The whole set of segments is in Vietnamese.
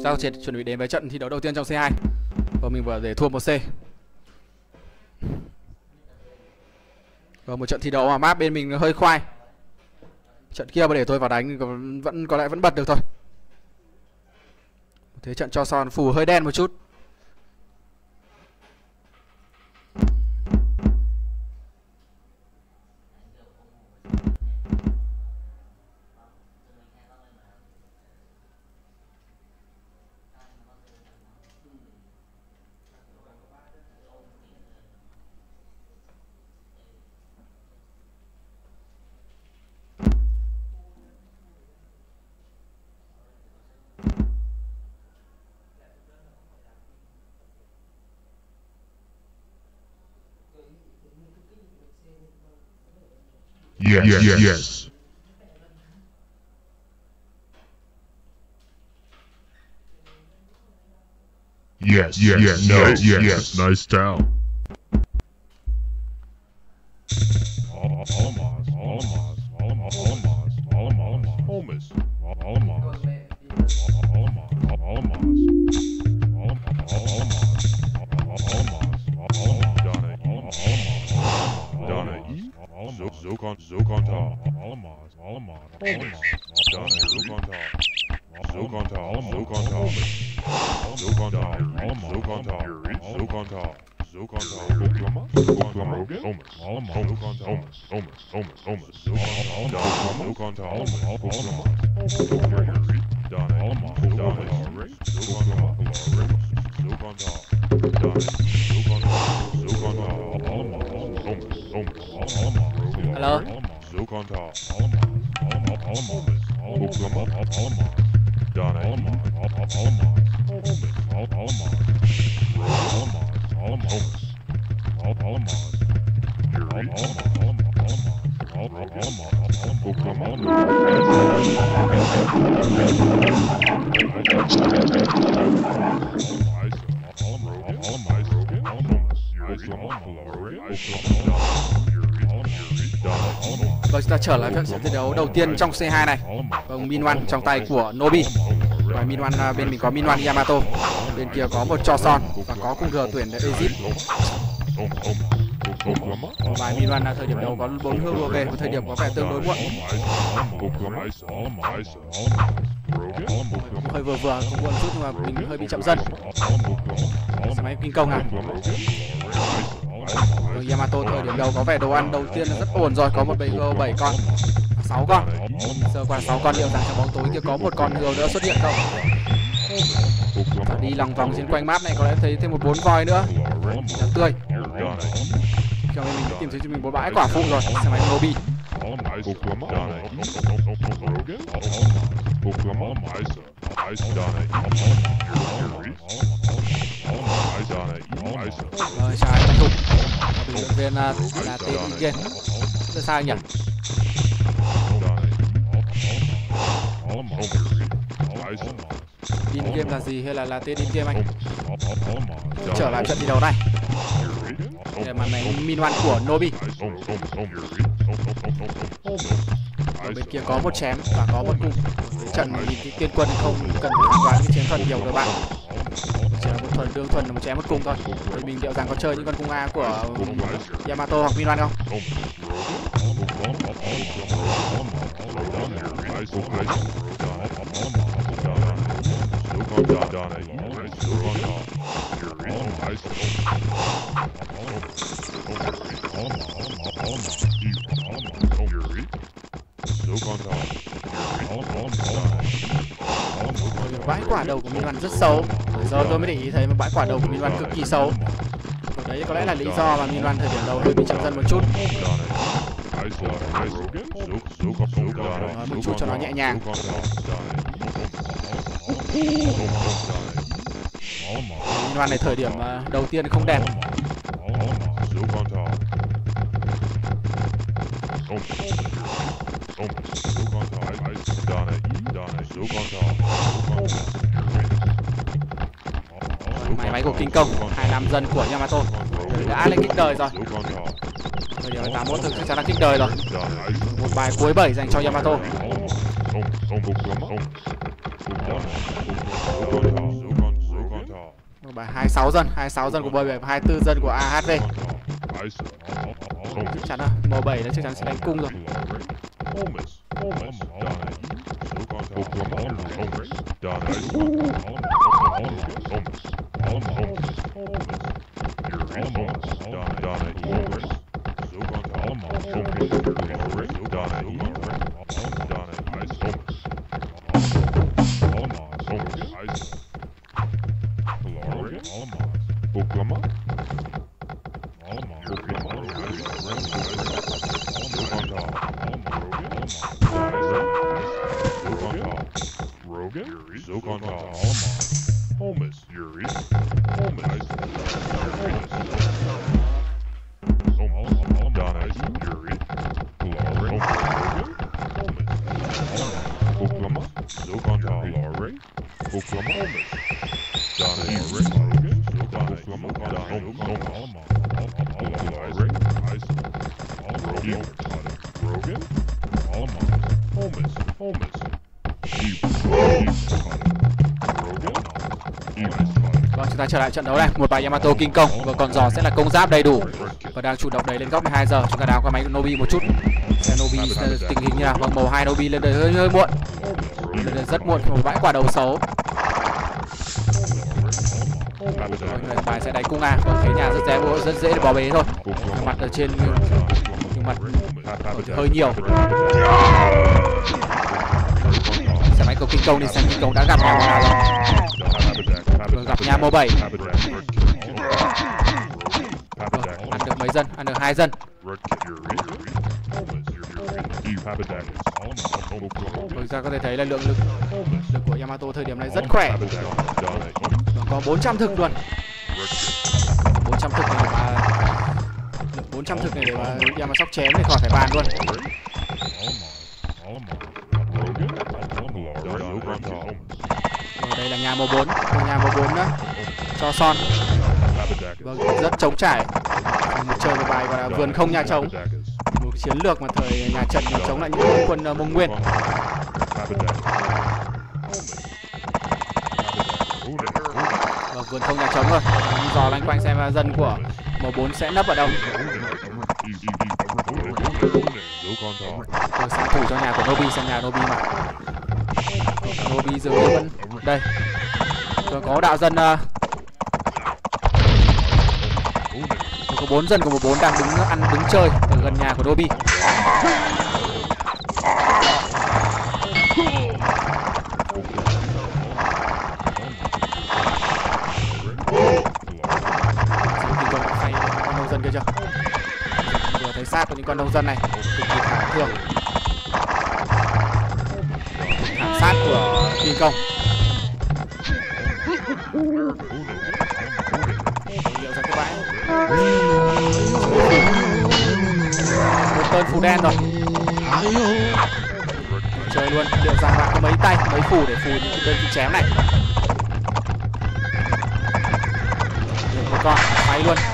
Giao Triệt chuẩn bị đến với trận thi đấu đầu tiên trong C2. Và mình vừa để thua 1C. Và một trận thi đấu mà map bên mình hơi khoai. Trận kia mà để tôi vào đánh vẫn có lẽ vẫn bật được thôi. Thế trận cho son phủ hơi đen một chút. Yes. Yes. Nice town. Hello. Vâng, chúng ta trở lại trận thi đấu đầu tiên trong C2 này. Vâng, Min1 trong tay của Nobi. Và Min1 bên mình có Min1 Yamato. Bên kia có một Choson và có cung G tuyển để Egypt. Bài Min1 thời điểm đầu có 4 hương lùa về, một thời điểm có vẻ tương đối muộn. Hơi vừa không muộn chút nhưng mà mình hơi bị chậm dân. Xe máy kinh công nào. Yamato thời điểm đầu có vẻ đồ ăn đầu tiên là rất ổn rồi, có một bầy gô 7 con, 6 con. Giờ qua 6 con, liệu rằng trong bóng tối kia có một con hươu nữa xuất hiện không? Đi lòng vòng trên quanh map này có lẽ thấy thêm một 4 voi nữa. Rất tươi. Cho nên mình đã tìm thấy cho mình một bãi quả phụ rồi. Xe máy Nobi. Rồi, chào anh Thục. Bình luận viên là tên Ingen. Rất sao anh nhỉ? In game là gì hay là tên in game anh? Trở lại trận thi đấu này. Để màn này Min1 của Nobi. Ở bên kia có một chém và có một cung. Trận này thì cái tiên quân không cần phải phán đoán cái chiến thuật nhiều các bạn. Chỉ là một thuần đương thuần là một chém một cung thôi. Thì mình liệu rằng có chơi những con cung A của Yamato hoặc Min1 không? Bãi quả đầu của Min1 rất xấu. Giờ tôi mới để ý thấy một bãi quả đầu của Min1 cực kỳ xấu. Đấy có lẽ là lý do mà Min1 thời điểm đầu hơi bị chậm dân một chút. Một chút cho nó nhẹ nhàng. Min1 này thời điểm đầu tiên không đẹp. Máy của Kinh Công, 25 dân của Yamato đã lên kích đời rồi. Thời điểm 81 thực chắc chắn là kích đời rồi. Một bài cuối 7 dành cho Yamato. Bài 26 dân của M7 và 24 dân của AHV. Chắc chắn rồi, M7 nó chắc chắn sẽ đánh cung rồi. Vâng, chúng ta trở lại trận đấu này, một bài Yamato King Kong và con giò sẽ là công giáp đầy đủ và đang chủ động đẩy lên góc 12 giờ. Chúng ta đào qua máy của Nobi một chút. Xem Nobi tình hình như nào. Vâng, màu 2 Nobi lên đời hơi muộn. Lên đời rất muộn, một bãi quả đầu xấu. Bài sẽ đánh cung A. Vâng, thế nhà rất dễ để bỏ bế thôi. Mặt ở trên nhưng mặt hơi nhiều. Xe máy của King Kong đi xem King Kong đã gặp nhà nào rồi. Vừa gặp nhà M7. Ăn được mấy dân? Ăn được 2 dân. Thực ra có thể thấy là lực của Yamato thời điểm này rất khỏe. Có 400 thực luôn. 400 thực này mà 400 thực này để mà Yamato sóc chém thì khỏi phải bàn luôn. Đây là nhà M4, nhà M4 đó. Cho son. Vâng, rất chống trải. Một chơi một bài gọi là vườn không nhà trống. Một chiến lược mà thời nhà Trần chống lại những quân Mông Nguyên. Vâng, vườn không nhà trống rồi. Dò loanh quanh xem dân của M4 sẽ nấp ở đâu. Tôi sang thủ cho nhà của Nobi, xem nhà Nobi mà. Nobi dường như vẫn đây. Rồi có đạo dân có 4 dân của M4 đang đứng chơi ở gần nhà của Nobi. Con nông dân kia chưa? Vừa thấy xác của những con nông dân này cực kỳ thảm thương. Thảm sát của King Kong. Liệu ra cái bãi. Một tên phù đen rồi. Chơi luôn. Liệu rằng bạn có mấy tay, mấy phù để phù những tên bị chém này. Được một con, máy luôn.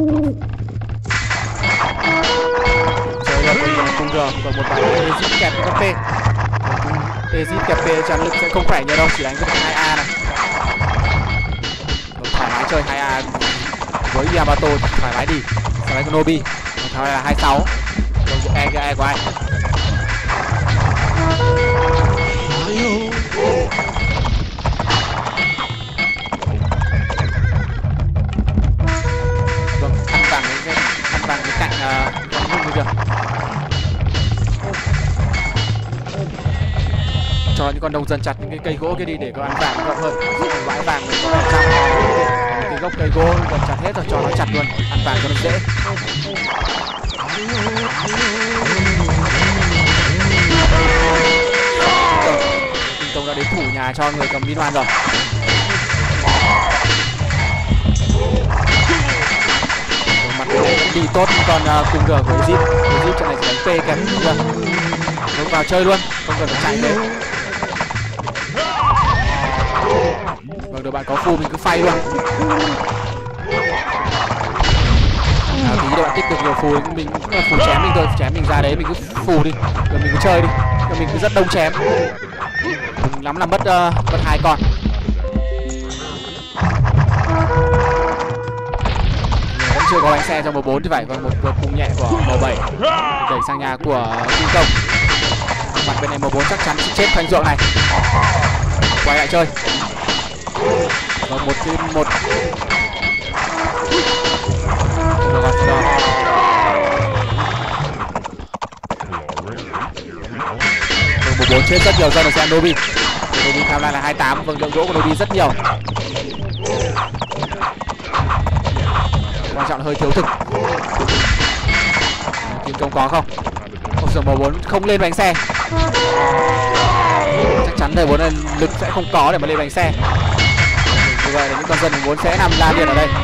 Chơi luôn với cung G và một bài Ezit kẹp cấp P. Ezit kẹp P chắn lực sẽ không khỏe nhiều đâu, chỉ đánh với 2A này. Thoải mái chơi 2A với Yamato, thoải mái đi. Sau đấy con Nobi, sau đây là 26. Rồi E của ai? Vâng, ăn vàng cái cạnh con như kìa. Cho những con nông dân chặt những cái cây gỗ kia đi để có ăn vàng rộng hơn. Bãi vàng mình có 100. Cái gốc cây gỗ gần chặt hết rồi, cho nó chặt luôn, ăn vàng cho nó dễ. King Kong đã đến thủ nhà cho người cầm Min Hoan rồi. Mặt này vẫn đi tốt con cùng G của Ezit. Ezit trận này chỉ đánh P kém chưa. Nó vào chơi luôn, không cần phải chạy lên. Vâng, đội bạn có phù mình cứ phay luôn. Tí đội bạn tích được nhiều phù mình cũng phù chém mình thôi, chém mình ra đấy mình cứ phù đi, rồi mình cứ chơi đi, rồi mình cứ rất đông chém. Đừng lắm là mất 2 con. chưa có bánh xe trong M4 thì phải. Và một vượt cung nhẹ của M7 đẩy sang nhà của Kim Công. Mặt bên này M4 chắc chắn sẽ chết khoanh ruộng này. Quay lại chơi. Và một cái một M4 chết rất nhiều do được xem Nobi. Nobi tham gia là 28. Vâng, lượng gỗ của Nobi rất nhiều. Quan trọng là hơi thiếu thực. Kim Công có không? Ôi giời, M4 không lên bánh xe. Chắc chắn đời 4 lực sẽ không có để mà lên bánh xe. Như vậy là những con dân M4 sẽ nằm la liệt ở đây.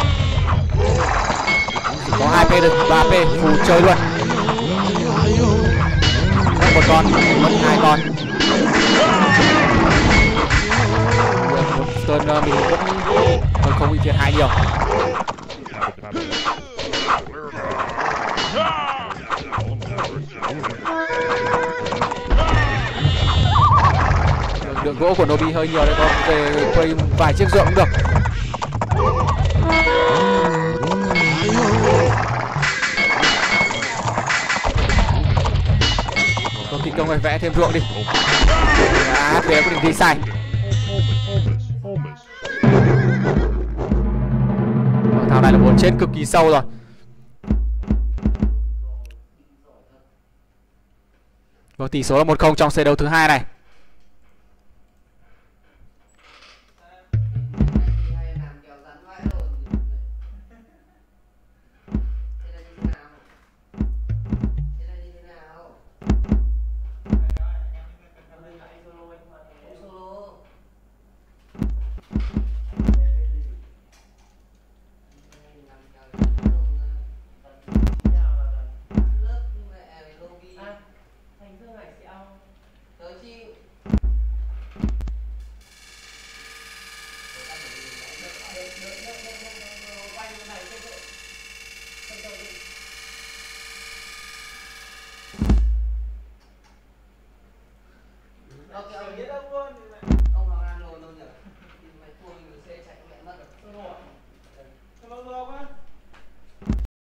Có 2P được, 3P phù chơi luôn. Một con, mất 2 con. Stern mình vẫn không bị thiệt hại nhiều. Lượng gỗ của Nobi hơi nhiều đấy, có về quay vài chiếc ruộng cũng được. Có Kim Công phải vẽ thêm ruộng đi. về quyết định đi sai. Thằng này là muốn chết cực kỳ sâu rồi. Và tỷ số là 1-0 trong set đấu thứ hai này.